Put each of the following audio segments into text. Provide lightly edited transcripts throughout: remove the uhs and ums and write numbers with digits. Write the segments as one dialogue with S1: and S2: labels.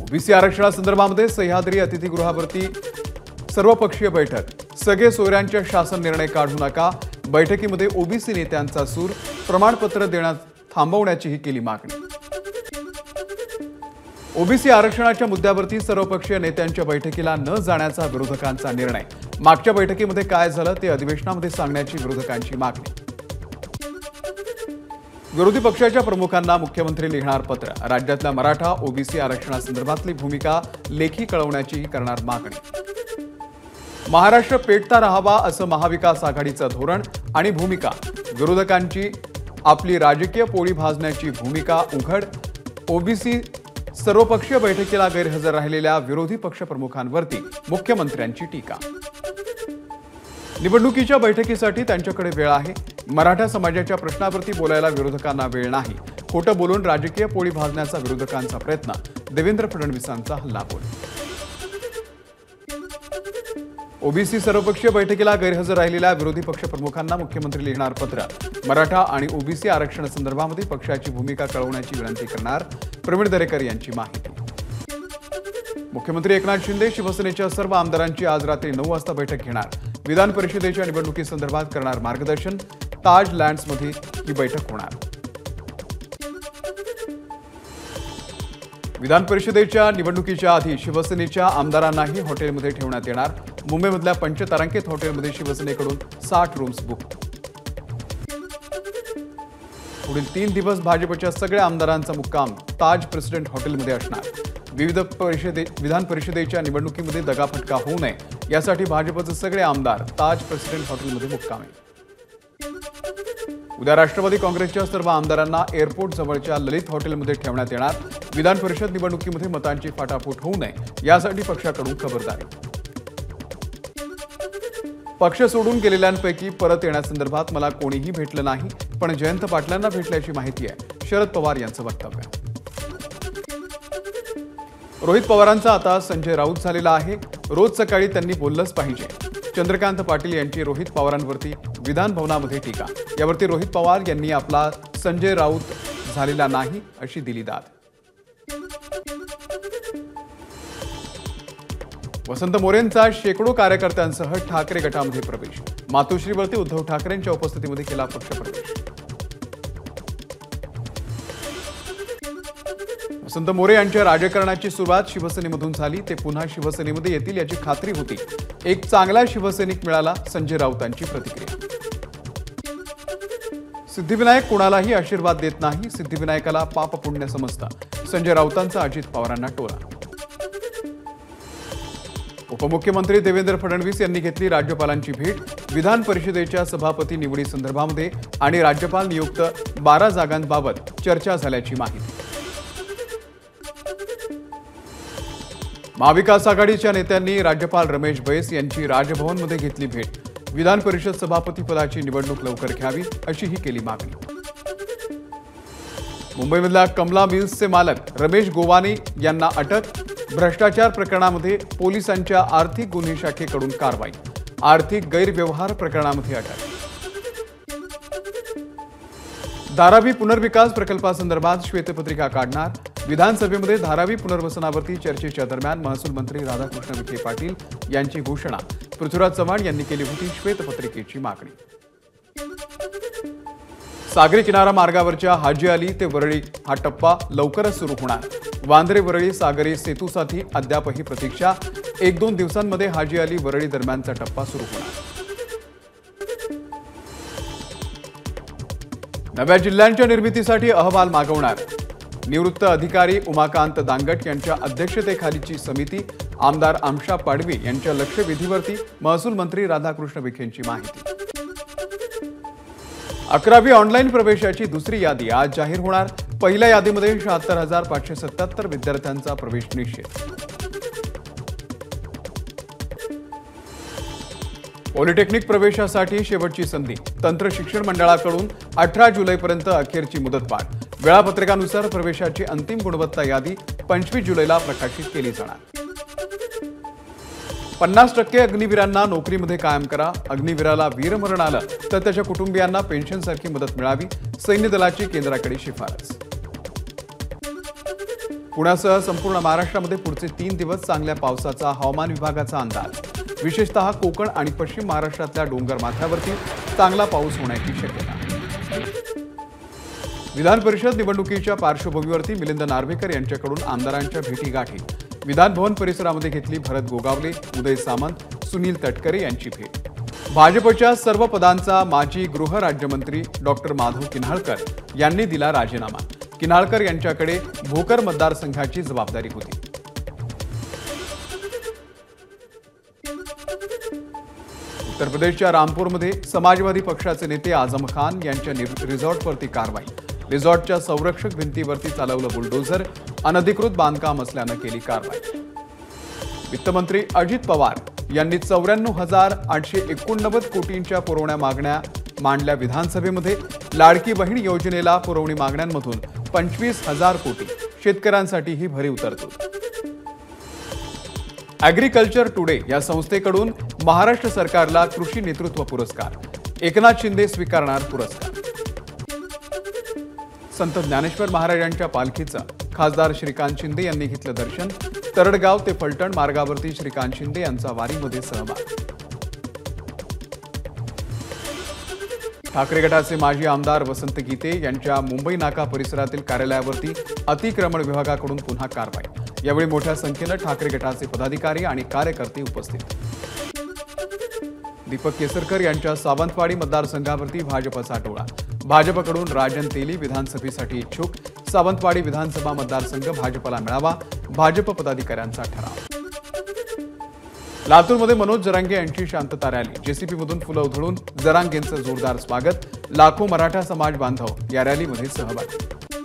S1: OBC आरक्षणासंदर्भामध्ये Sahyadri अतिथीगृहावरती सर्वपक्षीय बैठक। सगळे सोयऱ्यांच्या शासन निर्णय काढू नका। बैठकीमध्ये ओबीसी नेत्यांचा सूर। प्रमाणपत्र देण्यात थांबवण्याचीही केली मागणी। ओबीसी आरक्षणाच्या मुद्द्यावरती सर्वपक्षीय नेत्यांच्या बैठकीला न जाण्याचा विरोधकांचा निर्णय। मागच्या बैठकीमध्ये काय झालं ते अधिवेशनामध्ये सांगण्याची विरोधकांची मागणी। विरोधी पक्षाच्या प्रमुखांना मुख्यमंत्री लिहिणार पत्र। राज्यातल्या मराठा ओबीसी आरक्षणासंदर्भातली भूमिका लेखी कळवण्याची करणार मागणी। महाराष्ट्र पेटता राहावा असं महाविकास आघाडीचं धोरण आणि भूमिका। विरोधकांची आपली राजकीय पोळी भाजण्याची भूमिका उघड। ओबीसी सर्वपक्षीय बैठकीला गैरहजर राहिलेल्या विरोधी पक्ष प्रमुखांवरती मुख्यमंत्र्यांची टीका। निवडणुकीच्या बैठकीसाठी त्यांच्याकडे वेळ आहे। मराठा समाजाच्या प्रश्नावरती बोलायला विरोधकांना वेळ नाही। खोटं बोलून राजकीय पोळी भाजण्याचा विरोधकांचा प्रयत्न। देवेंद्र फडणवीसांचा हल्लाबोल। ओबीसी सर्वपक्षीय बैठकीला गैरहजर राहिलेल्या विरोधी पक्ष प्रमुखांना मुख्यमंत्री लिहिणार पत्र। मराठा आणि ओबीसी आरक्षण संदर्भामध्ये पक्षाची भूमिका कळवण्याची विनंती करणार। प्रवीण दरेकर यांची माहिती। मुख्यमंत्री एकनाथ शिंदे शिवसेनेच्या सर्व आमदारांची आज रात्री 9 वाजता बैठक घेणार। विधान परिषदेच्या निवडणुकीसंदर्भात करणार मार्गदर्शन। ताज लँड्समध्ये ही बैठक होणार। विधान परिषदेच्या निवडणुकीच्या आधी शिवसेनेच्या आमदारांनाही हॉटेलमध्ये ठेवण्यात येणार। मुंबईमधल्या पंचतारांकित हॉटेलमध्ये शिवसेनेकडून 60 रूम्स बुक। पुढील 3 दिवस भाजपच्या सगळ्या आमदारांचा मुक्काम ताज प्रेसिडेंट हॉटेलमध्ये असणार। विधान परिषदेच्या निवडणुकीमध्ये दगाफटका होऊ नये यासाठी भाजपचे सगळे आमदार ताज प्रेसिडेंट हॉटेलमध्ये मुक्कामी। उद्या राष्ट्रवादी काँग्रेसच्या सर्व आमदारांना एअरपोर्ट जवळच्या ललित हॉटेलमध्ये ठेवण्यात येणार। विधान परिषद निवडणुकीमध्ये मतांची फाटाफूट होऊ नये यासाठी पक्षाकडून खबरदारी। पक्ष सोडून गेलेल्यांपैकी परत येण्यासंदर्भात मला कोणीही भेटलं नाही, पण जयंत पाटलांना भेटल्याची माहिती आहे। शरद पवार यांचं वक्तव्य। रोहित पवारांचा आता संजय राऊत झालेला आहे। रोज सकाळी त्यांनी बोललंच पाहिजे। चंद्रकांत पाटील यांची रोहित पवारांवरती विधान भवनामध्ये टीका। यावरती रोहित पवार यांनी आपला संजय राऊत झालेला नाही अशी दिली दाद। वसंत मोरेंचा शेकडो कार्यकर्त्यांसह ठाकरे गटामध्ये प्रवेश। मातोश्रीवरती उद्धव ठाकरेंच्या उपस्थितीमध्ये केला पक्षप्रवेश। वसंत मोरे यांच्या राजकारणाची सुरुवात शिवसेनेमधून झाली। ते पुन्हा शिवसेनेमध्ये येतील याची खात्री होती। एक चांगला शिवसैनिक मिळाला, संजय राऊतांची प्रतिक्रिया। सिद्धिविनायक कोणालाही आशीर्वाद देत नाही। सिद्धिविनायकाला पाप पुण्य समजतं। संजय राऊतांचा अजित पवारांना टोला। उपमुख्यमंत्री देवेंद्र फडणवीस यांनी घेतली राज्यपालांची भेट। विधान परिषदेच्या सभापती निवडी संदर्भामध्ये आणि राज्यपाल नियुक्त 12 जागांबाबत चर्चा झाल्याची माहिती। महाविकास आघाडीच्या नेत्यांनी राज्यपाल रमेश बैस यांची राजभवनमध्ये घेतली भेट। विधान परिषद सभापती पदाची निवडणूक लवकर घ्यावी अशीही केली मागणी। मुंबईमधल्या कमला मिल्सचे मालक रमेश गोवानी यांना अटक। भ्रष्टाचार प्रकरणामध्ये पोलिसांच्या आर्थिक गुन्हे शाखेकडून कारवाई। आर्थिक गैरव्यवहार प्रकरणामध्ये अटक। धारावी पुनर्विकास प्रकल्पासंदर्भात श्वेतपत्रिका काढणार। विधानसभेमध्ये धारावी पुनर्वसनावरती चर्चेच्या दरम्यान महसूल मंत्री राधाकृष्ण विखे पाटील यांची घोषणा। पृथ्वीराज चव्हाण यांनी केली होती श्वेतपत्रिकेची मागणी। सागरी किनारा मार्गावरच्या हाजी अली ते वरळी हा टप्पा लवकरच सुरू होणार। वांद्रे वरळी सागरी सेतूसाठी अद्यापही प्रतीक्षा। 1-2 दिवसांमध्ये हाजी अली वरळी दरम्यानचा टप्पा सुरू होणार। नव्या जिल्ह्यांच्या निर्मितीसाठी अहवाल मागवणार। निवृत्त अधिकारी उमाकांत दांगट यांच्या अध्यक्षतेखालीची समिती। आमदार आमशा पाडवी यांच्या लक्षवेधीवरती महसूल मंत्री राधाकृष्ण विखेंची माहिती। 11वी ऑनलाईन प्रवेशाची दुसरी यादी आज जाहीर होणार। पहिल्या यादीमध्ये 76,577 विद्यार्थ्यांचा प्रवेश निश्चित। पॉलिटेक्निक प्रवेशासाठी शेवटची संधी। तंत्र शिक्षण मंडळाकडून 18 जुलैपर्यंत अखेरची मुदतवाढ। वेळापत्रकानुसार प्रवेशाची अंतिम गुणवत्ता यादी 25 जुलैला प्रकाशित केली जाणार। 50% अग्निवीरांना नोकरीमध्ये कायम करा। अग्निवीराला वीरमरण आलं तर त्याच्या कुटुंबियांना पेन्शनसारखी मदत मिळावी। सैन्य दलाची केंद्राकडे शिफारस। पुण्यासह संपूर्ण महाराष्ट्रामध्ये पुढचे 3 दिवस चांगल्या पावसाचा हवामान विभागाचा अंदाज। विशेषतः कोकण आणि पश्चिम महाराष्ट्रातल्या डोंगर माथ्यावरती चांगला पाऊस होण्याची शक्यता। विधान परिषद निवडणुकीच्या पार्श्वभूमीवरती मिलिंद नार्वेकर यांच्याकडून आमदारांच्या भेटीगाठी। विधान भवन परिसरामध्ये घेतली भरत गोगावले, उदय सामंत, सुनील तटकरे यांची भेट। भाजपच्या सर्व पदांचा माजी गृह राज्यमंत्री डॉक्टर माधव किन्हाळकर यांनी दिला राजीनामा। किन्हाळकर यांच्याकडे भोकर मतदारसंघाची जबाबदारी होती। उत्तर प्रदेशच्या रामपूरमध्ये समाजवादी पक्षाचे नेते आझम खान यांच्या रिसॉर्टवरती कारवाई। रिसॉर्टच्या संरक्षक भिंतीवरती चालवलं बुलडोझर, अनधिकृत बांधकाम असल्यानं केली कारवाई। वित्तमंत्री अजित पवार यांनी 94,889 कोटींच्या पुरवण्या मागण्या मांडल्या। विधानसभेमध्ये लाडकी बहीण योजनेला पुरवणी मागण्यांमधून 25,000 कोटी, शेतकऱ्यांसाठी ही भरीव तरतूद। ॲग्रिकल्चर टुडे या संस्थेकडून महाराष्ट्र सरकारला कृषी नेतृत्व पुरस्कार। एकनाथ शिंदे स्वीकारणार पुरस्कार। संत ज्ञानेश्वर महाराजांच्या पालखीचं खासदार श्रीकांत शिंदे यांनी घेतलं दर्शन। तरडगाव ते फलटण मार्गावरती श्रीकांत शिंदे यांचा वारीमध्ये सहभाग। ठाकरे गटाचे माजी आमदार वसंत गीते यांच्या मुंबई नाका परिसरातील कार्यालयावरती अतिक्रमण विभागाकडून पुन्हा कारवाई। यावेळी मोठ्या संख्येनं ठाकरे गटाचे पदाधिकारी आणि कार्यकर्ते उपस्थित। दीपक केसरकर यांच्या सावंतवाडी मतदारसंघावरती भाजपचा टोळा। भाजपकडून राजन तेली विधानसभेसाठी इच्छुक। सावंतवाडी विधानसभा मतदारसंघ भाजपला मिळावा, भाजप पदाधिकाऱ्यांचा ठराव। लातूरमध्ये मनोज जरांगे यांची शांतता रॅली। जेसीपीमधून फुलं उधळून जरांगेंचं जोरदार स्वागत। लाखो मराठा समाज बांधव या रॅलीमध्ये सहभागी।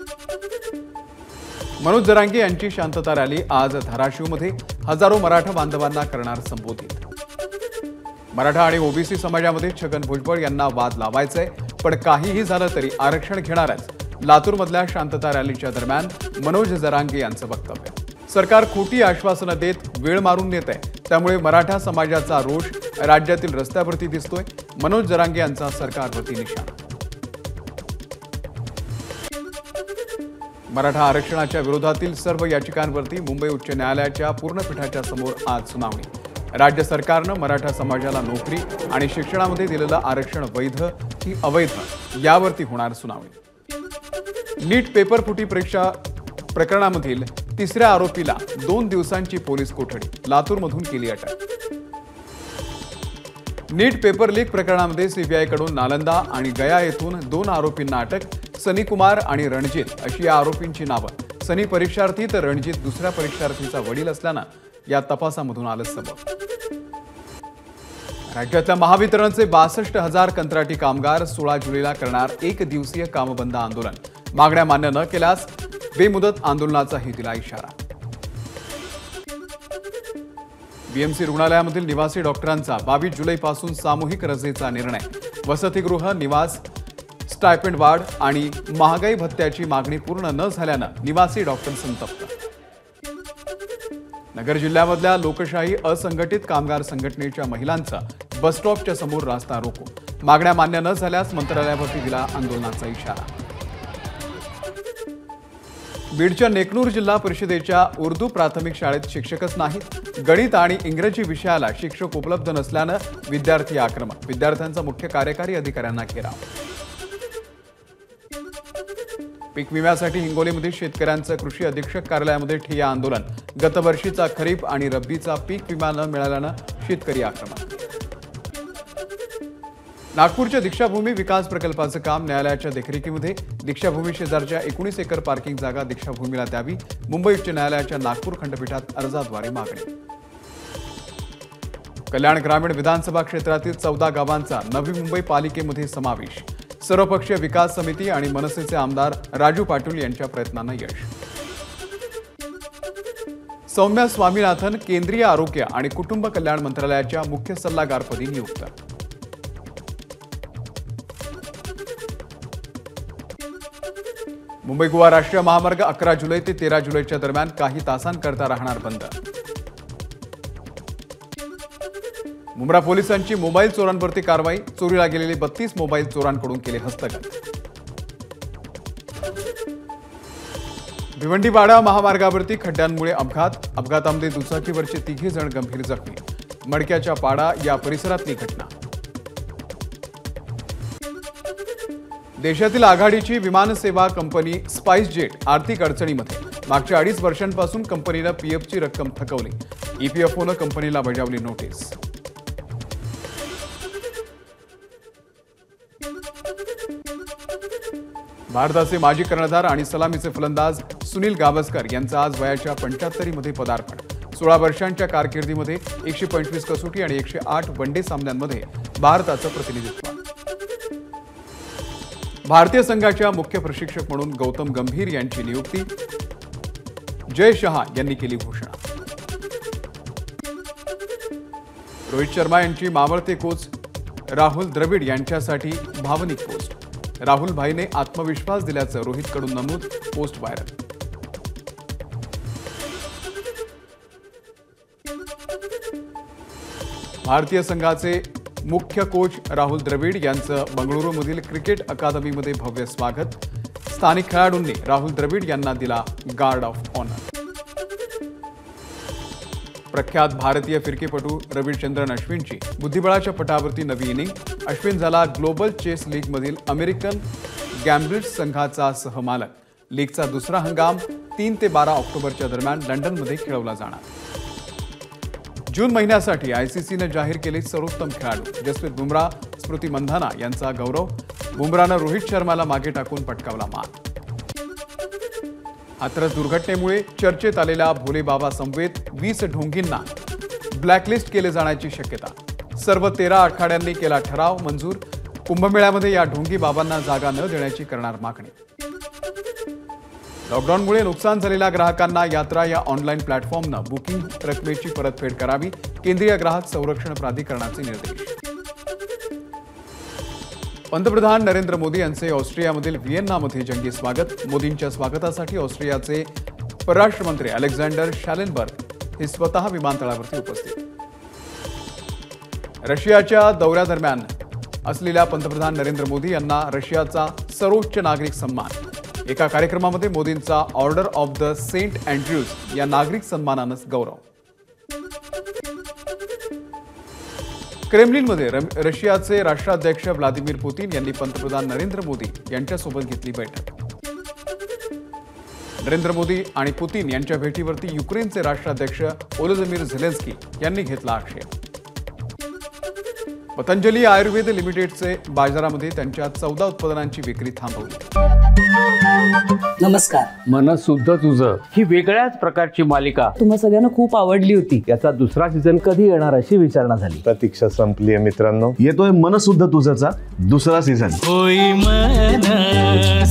S1: मनोज जरांगे यांची शांतता रॅली आज धाराशिवमध्ये हजारो मराठा बांधवांना करणार संबोधित। मराठा आणि ओबीसी समाजामध्ये छगन भुजबळ यांना वाद लावायचाय, पण काहीही झालं तरी आरक्षण घेणारच। लातूरमधल्या शांतता रॅलीच्या दरम्यान मनोज जरांगे यांचं वक्तव्य। सरकार खोटी आश्वासनं देत वेळ मारून नेत आहे, त्यामुळे मराठा समाजाचा रोष राज्यातील रस्त्यावरती दिसतोय। मनोज जरांगे यांचा सरकारवरती निशाणा। मराठा आरक्षणाच्या विरोधातील सर्व याचिकांवरती मुंबई उच्च न्यायालयाच्या पूर्णपीठाच्या समोर आज सुनावणी। राज्य सरकारनं मराठा समाजाला नोकरी आणि शिक्षणामध्ये दिलेलं आरक्षण वैध की अवैध यावरती होणार सुनावणी। नीट पेपरफुटी परीक्षा प्रकरणामधील तिसऱ्या आरोपीला 2 दिवसांची पोलीस कोठडी। लातूरमधून केली अटक। नीट पेपर लीक प्रकरणामध्ये सीबीआयकडून नालंदा आणि गया येथून 2 आरोपींना अटक। सनी कुमार आणि रणजित अशी या आरोपींची नावं। सनी परीक्षार्थी तर रणजित दुसऱ्या परीक्षार्थीचा वडील असल्यानं या तपासामधून आलं समोर। राज्यातल्या महावितरणचे 62,000 कंत्राटी कामगार 16 जुलैला करणार 1 दिवसीय कामबंद आंदोलन। मागण्या मान्य न केल्यास बेमुदत आंदोलनाचाही दिला इशारा। बीएमसी रुग्णालयामधील निवासी डॉक्टरांचा 22 जुलैपासून सामूहिक रजेचा निर्णय। वसतिगृह, निवास, स्टायपेंड वाढ आणि महागाई भत्त्याची मागणी पूर्ण न झाल्यानं निवासी डॉक्टर संतप्त। नगर जिल्ह्यामधल्या लोकशाही असंघटित कामगार संघटनेच्या महिलांचा बसस्टॉपच्या समोर रास्ता रोको। मागण्या मान्य न झाल्यास मंत्रालयावरती दिला आंदोलनाचा इशारा। बीडच्या नेकनूर जिल्हा परिषदेच्या उर्दू प्राथमिक शाळेत शिक्षकच नाहीत। गणित आणि इंग्रजी विषयाला शिक्षक उपलब्ध नसल्यानं विद्यार्थी आक्रमक। विद्यार्थ्यांचा मुख्य कार्यकारी अधिकाऱ्यांना घेराव। पीक विम्यासाठी हिंगोलीमधील शेतकऱ्यांचं कृषी अधीक्षक कार्यालयामध्ये ठिय्या आंदोलन। गतवर्षीचा खरीप आणि रब्बीचा पीक विमा न मिळाल्यानं शेतकरी आक्रमक। नागपूरच्या दीक्षाभूमी विकास प्रकल्पाचं काम न्यायालयाच्या देखरेखीमध्ये। दीक्षाभूमी शेजारच्या 19 एकर पार्किंग जागा दीक्षाभूमीला द्यावी। मुंबई उच्च न्यायालयाच्या नागपूर खंडपीठात अर्जाद्वारे मागणी। कल्याण ग्रामीण विधानसभा क्षेत्रातील 14 गावांचा नवी मुंबई पालिकेमध्ये समावेश। सर्वपक्षीय विकास समिती आणि मनसेचे आमदार राजू पाटील यांच्या प्रयत्नांना यश। सौम्या स्वामीनाथन केंद्रीय आरोग्य आणि कुटुंब कल्याण मंत्रालयाच्या मुख्य सल्लागारपदी नियुक्त। मुंबई गोवा राष्ट्रीय महामार्ग 11 जुलै ते 13 जुलैच्या दरम्यान काही तासांकरता राहणार बंद। मुंब्रा पोलिसांची मोबाईल चोरांवरती कारवाई। चोरीला गेलेले 32 मोबाईल चोरांकडून केले हस्तगत। भिवंडी-वाडा महामार्गावरती खड्ड्यांमुळे अपघातामध्ये दुचाकीवरचे 3 जण गंभीर जखमी. मडक्याच्या पाडा या परिसरातली घटना. देशातील आघाडीची विमानसेवा कंपनी स्पाइसजेट आर्थिक अडचणीमध्ये. मागच्या 2.5 वर्षांपासून कंपनीनं पीएफची रक्कम थकवली. ईपीएफओनं कंपनीला बजावली नोटीस. भारताचे माजी कर्णधार आणि सलामीचे फलंदाज सुनील गावस्कर यांचं आज वयाच्या 75 मध्ये पदार्पण. 16 वर्षांच्या कारकिर्दीमध्ये 125 कसोटी आणि 108 वनडे सामन्यांमध्ये भारताचं प्रतिनिधित्व. भारतीय संघाच्या मुख्य प्रशिक्षक म्हणून गौतम गंभीर यांची नियुक्ती. जय शहा यांनी केली घोषणा. रोहित शर्मा यांची मावळते कोच राहुल द्रविड यांच्यासाठी भावनिक पोस्ट. राहुल भाईने आत्मविश्वास दिल्याचं रोहितकडून नमूद. Post viral. भारतीय संघाचे मुख्य कोच राहुल द्रविड यांचं बंगळुरूमधील क्रिकेट अकादमीमध्ये भव्य स्वागत. स्थानिक खेळाडूंनी राहुल द्रविड यांना दिला गार्ड ऑफ ऑनर. प्रख्यात भारतीय फिरकीपटू रविचंद्रन अश्विनची बुद्धिबळाच्या पटावरती नवी इनिंग. अश्विन झाला ग्लोबल चेस लीगमधील अमेरिकन गॅम्ब्लिट्स संघाचा सहमालक. लीगचा दुसरा हंगाम 3 ते 12 ऑक्टोबरच्या दरम्यान लंडनमध्ये खेळवला जाणार. जून महिन्यासाठी आयसीसीनं जाहीर केले सर्वोत्तम खेळाडू. जसप्रीत बुमराह, स्मृती मंधाना यांचा गौरव. बुमराहनं रोहित शर्माला मागे टाकून पटकावला मान. हाथरस दुर्घटनेमुळे चर्चेत आलेल्या भोलेबाबा समवेत 20 ढोंगींना ब्लॅकलिस्ट केले जाण्याची शक्यता. सर्व 13 आखाड्यांनी केला ठराव मंजूर. कुंभमेळ्यामध्ये या ढोंगी बाबांना जागा न देण्याची करणार मागणी. लॉकडाऊनमुळे नुकसान झालेल्या ग्राहकांना यात्रा या ऑनलाईन प्लॅटफॉर्मनं बुकिंग रकमेची परतफेड करावी. केंद्रीय ग्राहक संरक्षण प्राधिकरणाचे निर्देश. पंतप्रधान नरेंद्र मोदी यांचे ऑस्ट्रियामधील व्हिएन्नामध्ये जंगी स्वागत. मोदींच्या स्वागतासाठी ऑस्ट्रियाचे परराष्ट्र मंत्री अलेक्झांडर शॅलेनबर्ग हे स्वतः विमानतळावरती उपस्थित. रशियाच्या दौऱ्यादरम्यान असलेल्या पंतप्रधान नरेंद्र मोदी यांना रशियाचा सर्वोच्च नागरिक सन्मान. एका कार्यक्रमामध्ये मोदींचा Order of the Saint Andrew's या नागरिक सन्मानानं गौरव. क्रेमलिनमध्ये रशियाचे राष्ट्राध्यक्ष व्लादिमीर पुतीन यांनी पंतप्रधान नरेंद्र मोदी यांच्यासोबत घेतली बैठक. नरेंद्र मोदी आणि पुतीन यांच्या भेटीवरती युक्रेनचे राष्ट्राध्यक्ष व्लोदिमीर झेलेन्स्की यांनी घेतला आक्षेप. पतंजली आयुर्वेद लिमिटेडचे बाजारामध्ये त्यांच्या 14 उत्पादनांची विक्री थांबवली.
S2: नमस्कार.
S3: मन शुद्ध तुझं ही वेगळ्याच प्रकारची मालिका
S2: तुम्हा सगळ्यांना खूप आवडली होती.
S3: याचा दुसरा सीझन कधी येणार अशी विचारणा झाली.
S4: प्रतीक्षा संपली आहे मित्रांनो. येतोय मन शुद्ध तुझंचा दुसरा सीझन.
S5: होई मन